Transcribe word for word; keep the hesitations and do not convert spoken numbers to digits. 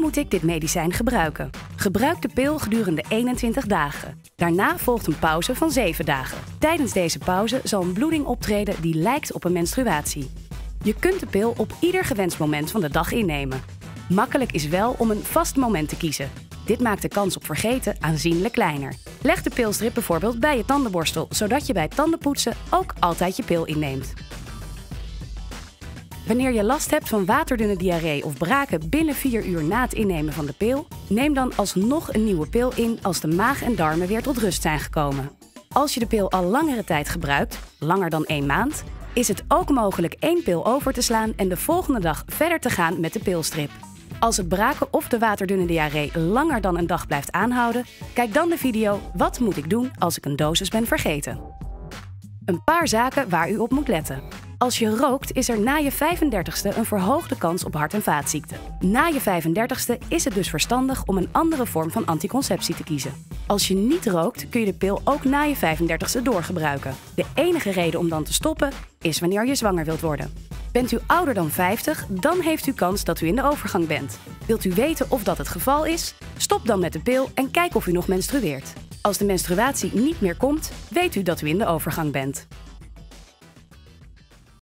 moet ik dit medicijn gebruiken? Gebruik de pil gedurende eenentwintig dagen. Daarna volgt een pauze van zeven dagen. Tijdens deze pauze zal een bloeding optreden die lijkt op een menstruatie. Je kunt de pil op ieder gewenst moment van de dag innemen. Makkelijk is wel om een vast moment te kiezen. Dit maakt de kans op vergeten aanzienlijk kleiner. Leg de pilstrip bijvoorbeeld bij je tandenborstel, zodat je bij tandenpoetsen ook altijd je pil inneemt. Wanneer je last hebt van waterdunne diarree of braken binnen vier uur na het innemen van de pil, neem dan alsnog een nieuwe pil in als de maag en darmen weer tot rust zijn gekomen. Als je de pil al langere tijd gebruikt, langer dan één maand, is het ook mogelijk één pil over te slaan en de volgende dag verder te gaan met de pilstrip. Als het braken of de waterdunne diarree langer dan een dag blijft aanhouden, kijk dan de video Wat moet ik doen als ik een dosis ben vergeten? Een paar zaken waar u op moet letten. Als je rookt is er na je vijfendertigste een verhoogde kans op hart- en vaatziekten. Na je vijfendertigste is het dus verstandig om een andere vorm van anticonceptie te kiezen. Als je niet rookt kun je de pil ook na je vijfendertigste doorgebruiken. De enige reden om dan te stoppen is wanneer je zwanger wilt worden. Bent u ouder dan vijftig, dan heeft u kans dat u in de overgang bent. Wilt u weten of dat het geval is? Stop dan met de pil en kijk of u nog menstrueert. Als de menstruatie niet meer komt, weet u dat u in de overgang bent.